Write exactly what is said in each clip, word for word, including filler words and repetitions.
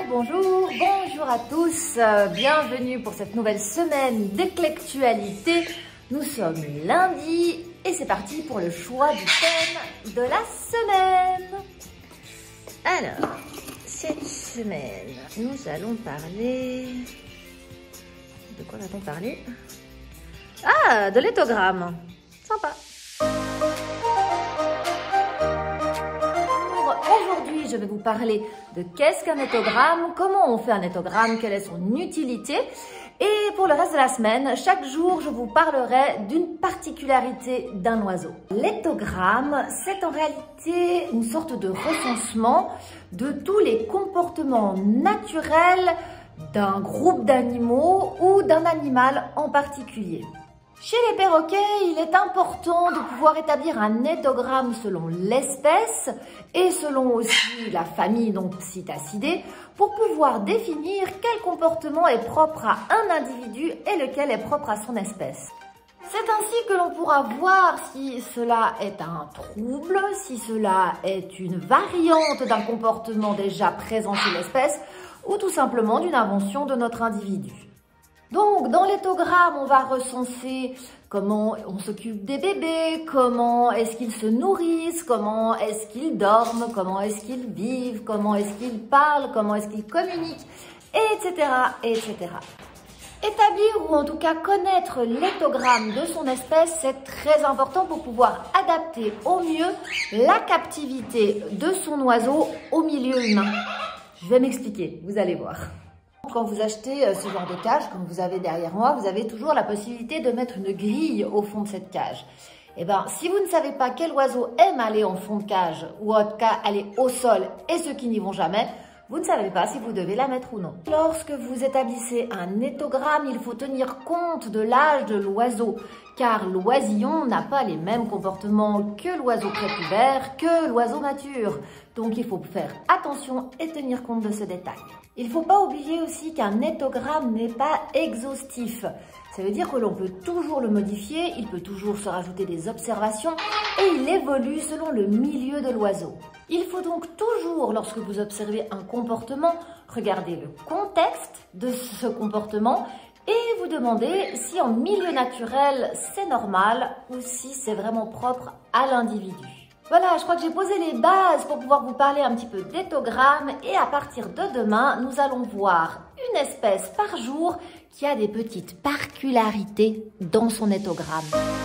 bonjour, bonjour à tous, euh, bienvenue pour cette nouvelle semaine d'éclectualité. Nous sommes lundi et c'est parti pour le choix du thème de la semaine. Alors, cette semaine, nous allons parler... De quoi va-t-on parler? Ah, de l'éthogramme. Sympa. Aujourd'hui, je vais vous parler de qu'est-ce qu'un éthogramme, comment on fait un éthogramme, quelle est son utilité. Et pour le reste de la semaine, chaque jour, je vous parlerai d'une particularité d'un oiseau. L'éthogramme, c'est en réalité une sorte de recensement de tous les comportements naturels d'un groupe d'animaux ou d'un animal en particulier. Chez les perroquets, il est important de pouvoir établir un éthogramme selon l'espèce et selon aussi la famille, donc Psittacidés, pour pouvoir définir quel comportement est propre à un individu et lequel est propre à son espèce. C'est ainsi que l'on pourra voir si cela est un trouble, si cela est une variante d'un comportement déjà présent chez l'espèce ou tout simplement d'une invention de notre individu. Donc, dans l'éthogramme, on va recenser comment on s'occupe des bébés, comment est-ce qu'ils se nourrissent, comment est-ce qu'ils dorment, comment est-ce qu'ils vivent, comment est-ce qu'ils parlent, comment est-ce qu'ils communiquent, et cetera, et cetera. Établir ou en tout cas connaître l'éthogramme de son espèce, c'est très important pour pouvoir adapter au mieux la captivité de son oiseau au milieu humain. Je vais m'expliquer, vous allez voir. Quand vous achetez ce genre de cage, comme vous avez derrière moi, vous avez toujours la possibilité de mettre une grille au fond de cette cage. Et bien, si vous ne savez pas quel oiseau aime aller en fond de cage, ou en tout cas aller au sol, et ceux qui n'y vont jamais, vous ne savez pas si vous devez la mettre ou non. Lorsque vous établissez un éthogramme, il faut tenir compte de l'âge de l'oiseau, car l'oisillon n'a pas les mêmes comportements que l'oiseau prépubère, que l'oiseau mature. Donc il faut faire attention et tenir compte de ce détail. Il ne faut pas oublier aussi qu'un éthogramme n'est pas exhaustif. Ça veut dire que l'on peut toujours le modifier, il peut toujours se rajouter des observations et il évolue selon le milieu de l'oiseau. Il faut donc toujours, lorsque vous observez un comportement, regarder le contexte de ce comportement et vous demander si en milieu naturel c'est normal ou si c'est vraiment propre à l'individu. Voilà, je crois que j'ai posé les bases pour pouvoir vous parler un petit peu d'éthogramme et à partir de demain, nous allons voir une espèce par jour qui a des petites particularités dans son éthogramme.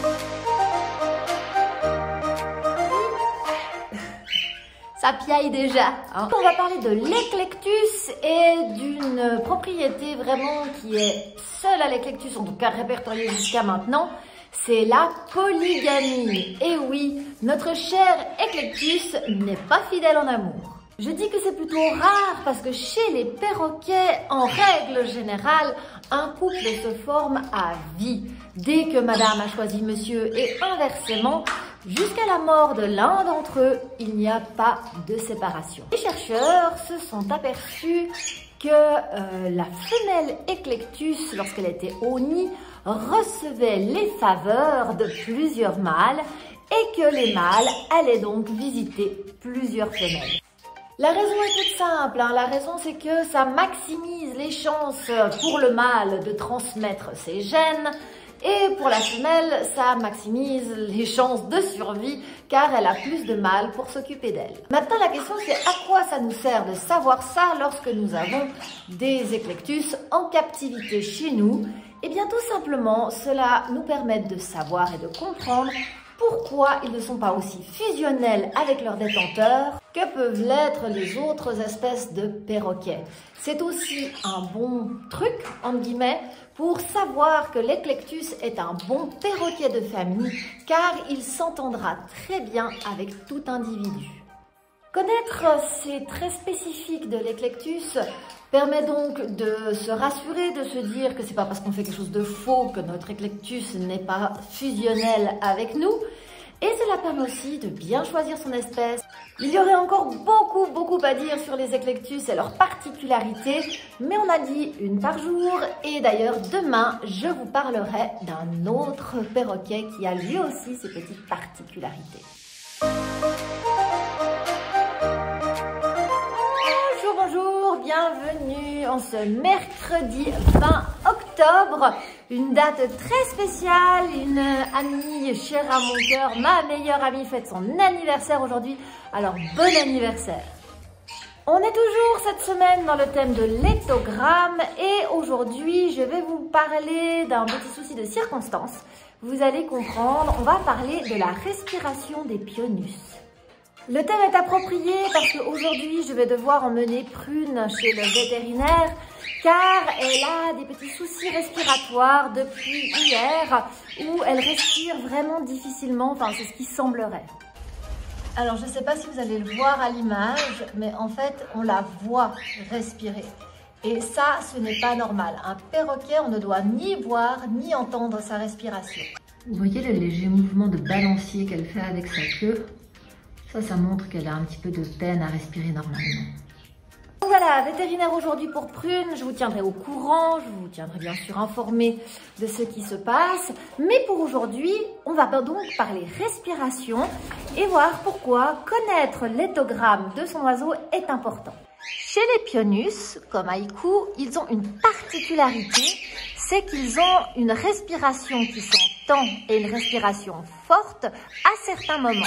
Ça piaille déjà, hein. On va parler de l'éclectus et d'une propriété vraiment qui est seule à l'éclectus, en tout cas répertoriée jusqu'à maintenant. C'est la polygamie. Et oui, notre cher éclectus n'est pas fidèle en amour. Je dis que c'est plutôt rare parce que chez les perroquets, en règle générale, un couple se forme à vie. Dès que madame a choisi monsieur et inversement, jusqu'à la mort de l'un d'entre eux, il n'y a pas de séparation. Les chercheurs se sont aperçus que euh, la femelle éclectus, lorsqu'elle était au nid, recevait les faveurs de plusieurs mâles et que les mâles allaient donc visiter plusieurs femelles. La raison est toute simple, hein. La raison c'est que ça maximise les chances pour le mâle de transmettre ses gènes et pour la femelle, ça maximise les chances de survie car elle a plus de mâles pour s'occuper d'elle. Maintenant, la question c'est à quoi ça nous sert de savoir ça lorsque nous avons des éclectus en captivité chez nous? Eh bien, tout simplement, cela nous permet de savoir et de comprendre pourquoi ils ne sont pas aussi fusionnels avec leurs détenteurs que peuvent l'être les autres espèces de perroquets. C'est aussi un bon truc, entre guillemets, pour savoir que l'éclectus est un bon perroquet de famille, car il s'entendra très bien avec tout individu. Connaître ces traits spécifiques de l'éclectus permet donc de se rassurer, de se dire que c'est pas parce qu'on fait quelque chose de faux que notre éclectus n'est pas fusionnel avec nous. Et cela permet aussi de bien choisir son espèce. Il y aurait encore beaucoup, beaucoup à dire sur les éclectus et leurs particularités, mais on a dit une par jour. Et d'ailleurs, demain, je vous parlerai d'un autre perroquet qui a lui aussi ses petites particularités. Bonjour, bonjour, bienvenue en ce mercredi vingt octobre, une date très spéciale, une amie chère à mon cœur, ma meilleure amie fête son anniversaire aujourd'hui, alors bon anniversaire. On est toujours cette semaine dans le thème de l'éthogramme et aujourd'hui je vais vous parler d'un petit souci de circonstance. Vous allez comprendre, on va parler de la respiration des pionus. Le thème est approprié parce qu'aujourd'hui, je vais devoir emmener Prune chez le vétérinaire car elle a des petits soucis respiratoires depuis hier où elle respire vraiment difficilement, enfin c'est ce qui semblerait. Alors je ne sais pas si vous allez le voir à l'image, mais en fait on la voit respirer. Et ça, ce n'est pas normal. Un perroquet, on ne doit ni voir ni entendre sa respiration. Vous voyez le léger mouvement de balancier qu'elle fait avec sa queue? Ça, ça montre qu'elle a un petit peu de peine à respirer normalement. Voilà, vétérinaire aujourd'hui pour Prune, je vous tiendrai au courant, je vous tiendrai bien sûr informé de ce qui se passe. Mais pour aujourd'hui, on va donc parler respiration et voir pourquoi connaître l'éthogramme de son oiseau est important. Chez les pionus, comme Haïkou, ils ont une particularité, c'est qu'ils ont une respiration qui s'entend et une respiration forte à certains moments.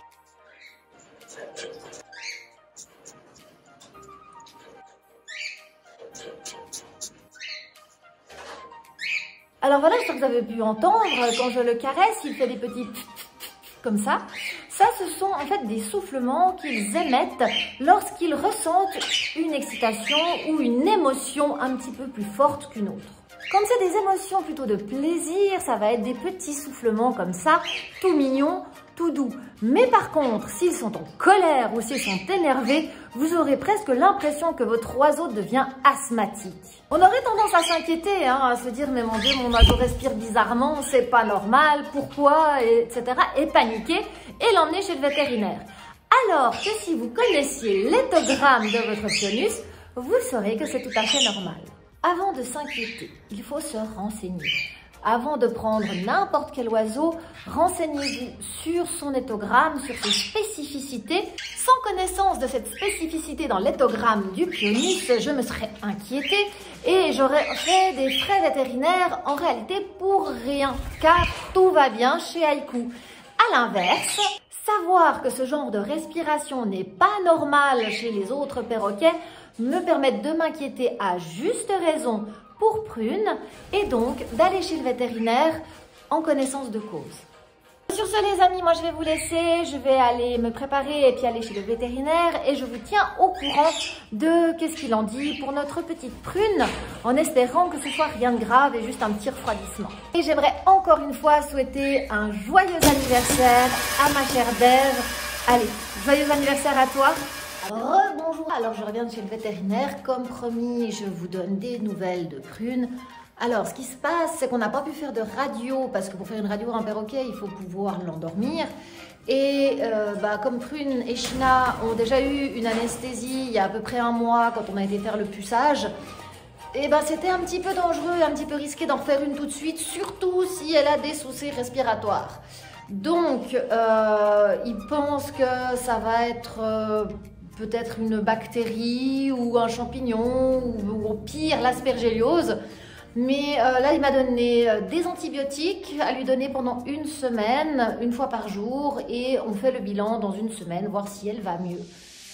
Alors voilà, je que vous avez pu entendre, quand je le caresse, il fait des petits comme ça. Ça, ce sont en fait des soufflements qu'ils émettent lorsqu'ils ressentent une excitation ou une émotion un petit peu plus forte qu'une autre. Comme c'est des émotions plutôt de plaisir, ça va être des petits soufflements comme ça, tout mignons, tout doux. Mais par contre, s'ils sont en colère ou s'ils sont énervés, vous aurez presque l'impression que votre oiseau devient asthmatique. On aurait tendance à s'inquiéter, hein, à se dire « mais mon Dieu, mon oiseau respire bizarrement, c'est pas normal, pourquoi ?» et cetera et paniquer et l'emmener chez le vétérinaire. Alors que si vous connaissiez l'éthogramme de votre pionus, vous saurez que c'est tout à fait normal. Avant de s'inquiéter, il faut se renseigner. Avant de prendre n'importe quel oiseau, renseignez-vous sur son éthogramme, sur ses spécificités. Sans connaissance de cette spécificité dans l'éthogramme du pionus, je me serais inquiétée et j'aurais fait des frais vétérinaires en réalité pour rien, car tout va bien chez Haïkou. À l'inverse, savoir que ce genre de respiration n'est pas normal chez les autres perroquets me permet de m'inquiéter à juste raison pour Prune et donc d'aller chez le vétérinaire en connaissance de cause. Sur ce les amis, moi je vais vous laisser, je vais aller me préparer et puis aller chez le vétérinaire et je vous tiens au courant de qu'est-ce qu'il en dit pour notre petite Prune en espérant que ce soit rien de grave et juste un petit refroidissement. Et j'aimerais encore une fois souhaiter un joyeux anniversaire à ma chère Dave. Allez, joyeux anniversaire à toi. Rebonjour, alors je reviens de chez le vétérinaire, comme promis je vous donne des nouvelles de Prune. Alors ce qui se passe c'est qu'on n'a pas pu faire de radio parce que pour faire une radio à un perroquet il faut pouvoir l'endormir et euh, bah, comme Prune et China ont déjà eu une anesthésie il y a à peu près un mois quand on a été faire le puçage, et ben c'était un petit peu dangereux, un petit peu risqué d'en faire une tout de suite, surtout si elle a des soucis respiratoires. Donc euh, ils pensent que ça va être euh, peut-être une bactérie ou un champignon ou, ou au pire l'aspergilliose. Mais euh, là, il m'a donné euh, des antibiotiques à lui donner pendant une semaine, une fois par jour. Et on fait le bilan dans une semaine, voir si elle va mieux.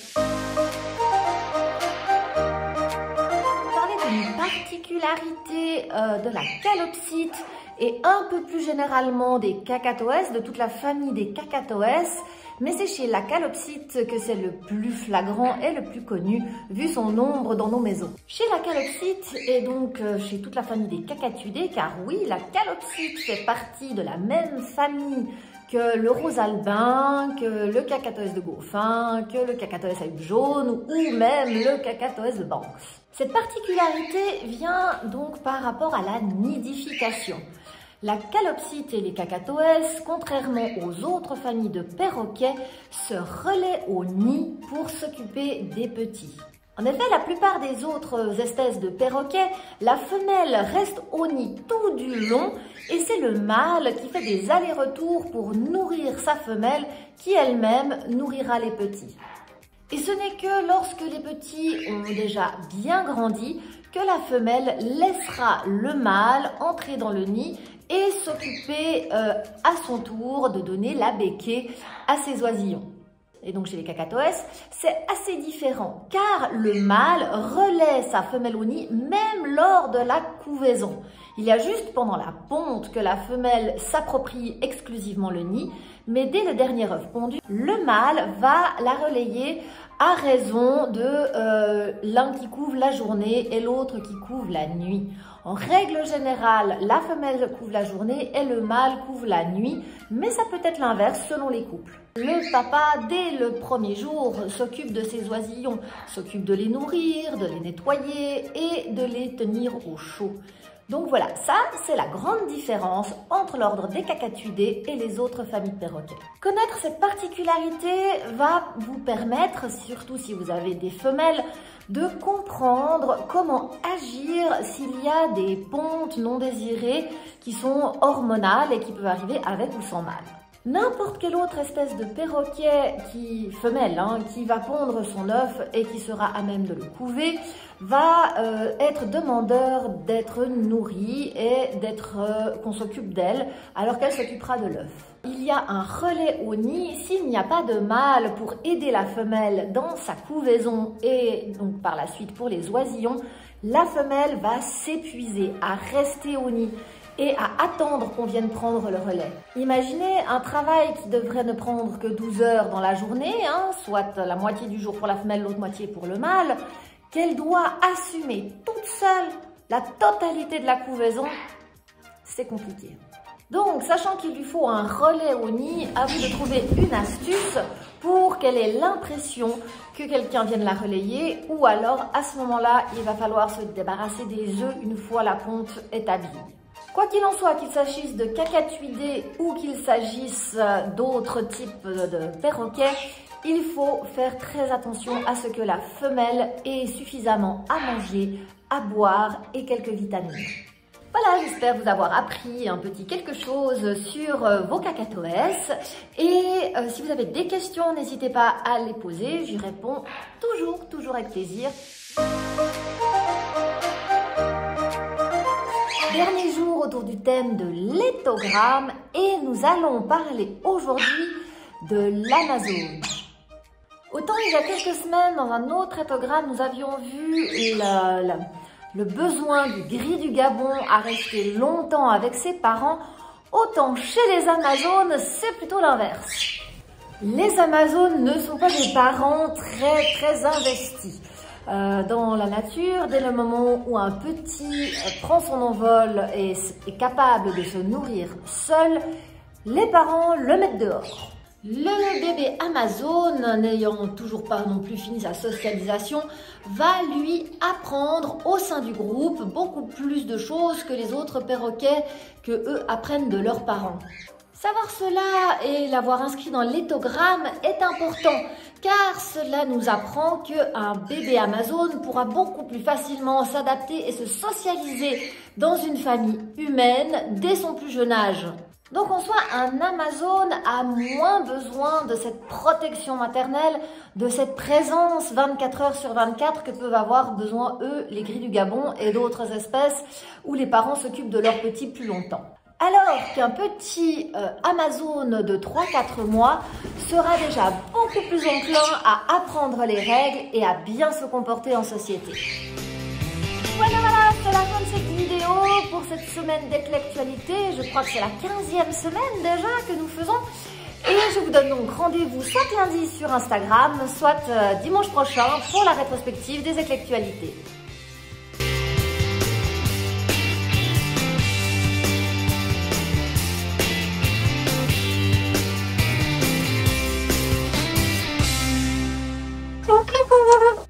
On va parler d'une particularité euh, de la calopsite et un peu plus généralement des cacatoès, de toute la famille des cacatoès. Mais c'est chez la calopsite que c'est le plus flagrant et le plus connu, vu son nombre dans nos maisons. Chez la calopsite et donc chez toute la famille des cacatudés, car oui, la calopsite fait partie de la même famille que le rose albin, que le cacatoès de Gauffin, que le cacatoès à huile jaune ou même le cacatoès de Banks. Cette particularité vient donc par rapport à la nidification. La calopsite et les cacatoès, contrairement aux autres familles de perroquets, se relaient au nid pour s'occuper des petits. En effet, la plupart des autres espèces de perroquets, la femelle reste au nid tout du long et c'est le mâle qui fait des allers-retours pour nourrir sa femelle qui elle-même nourrira les petits. Et ce n'est que lorsque les petits ont déjà bien grandi que la femelle laissera le mâle entrer dans le nid et s'occuper euh, à son tour de donner la béquée à ses oisillons. Et donc chez les cacatoès, c'est assez différent car le mâle relaie sa femelle au nid même lors de la couvaison. Il y a juste pendant la ponte que la femelle s'approprie exclusivement le nid, mais dès le dernier œuf pondu, le mâle va la relayer à raison de euh, l'un qui couvre la journée et l'autre qui couvre la nuit. En règle générale, la femelle couvre la journée et le mâle couvre la nuit, mais ça peut être l'inverse selon les couples. Le papa, dès le premier jour, s'occupe de ses oisillons, s'occupe de les nourrir, de les nettoyer et de les tenir au chaud. Donc voilà, ça c'est la grande différence entre l'ordre des cacatuidés et les autres familles de perroquets. Connaître cette particularité va vous permettre, surtout si vous avez des femelles, de comprendre comment agir s'il y a des pontes non désirées qui sont hormonales et qui peuvent arriver avec ou sans mâle. N'importe quelle autre espèce de perroquet qui, femelle, hein, qui va pondre son œuf et qui sera à même de le couver, va euh, être demandeur d'être nourrie et d'être euh, qu'on s'occupe d'elle alors qu'elle s'occupera de l'œuf. Il y a un relais au nid s'il n'y a pas de mâle pour aider la femelle dans sa couvaison et donc par la suite pour les oisillons, la femelle va s'épuiser à rester au nid et à attendre qu'on vienne prendre le relais. Imaginez un travail qui devrait ne prendre que douze heures dans la journée, hein, soit la moitié du jour pour la femelle, l'autre moitié pour le mâle, qu'elle doit assumer toute seule la totalité de la couvaison, c'est compliqué. Donc, sachant qu'il lui faut un relais au nid, à vous de trouver une astuce pour qu'elle ait l'impression que quelqu'un vienne la relayer, ou alors à ce moment-là, il va falloir se débarrasser des œufs une fois la ponte établie. Quoi qu'il en soit, qu'il s'agisse de cacatuidés ou qu'il s'agisse d'autres types de perroquets, il faut faire très attention à ce que la femelle ait suffisamment à manger, à boire et quelques vitamines. Voilà, j'espère vous avoir appris un petit quelque chose sur vos cacatoès. Et euh, si vous avez des questions, n'hésitez pas à les poser. J'y réponds toujours, toujours avec plaisir. Dernier jour autour du thème de l'éthogramme et nous allons parler aujourd'hui de l'Amazone. Autant il y a quelques semaines, dans un autre éthogramme, nous avions vu le, le, le besoin du gris du Gabon à rester longtemps avec ses parents, autant chez les Amazones, c'est plutôt l'inverse. Les Amazones ne sont pas des parents très très investis. Euh, dans la nature, dès le moment où un petit euh, prend son envol et est capable de se nourrir seul, les parents le mettent dehors. Le bébé Amazone, n'ayant toujours pas non plus fini sa socialisation, va lui apprendre au sein du groupe beaucoup plus de choses que les autres perroquets que eux apprennent de leurs parents. Savoir cela et l'avoir inscrit dans l'éthogramme est important car cela nous apprend qu'un bébé Amazone pourra beaucoup plus facilement s'adapter et se socialiser dans une famille humaine dès son plus jeune âge. Donc en soi, un Amazone a moins besoin de cette protection maternelle, de cette présence vingt-quatre heures sur vingt-quatre que peuvent avoir besoin eux, les gris du Gabon et d'autres espèces où les parents s'occupent de leurs petits plus longtemps. Alors qu'un petit euh, Amazone de trois à quatre mois sera déjà beaucoup plus enclin à apprendre les règles et à bien se comporter en société. Voilà, voilà, c'est la fin de cette vidéo pour cette semaine d'éclectualité. Je crois que c'est la quinzième semaine déjà que nous faisons. Et je vous donne donc rendez-vous soit lundi sur Instagram, soit euh, dimanche prochain pour la rétrospective des éclectualités.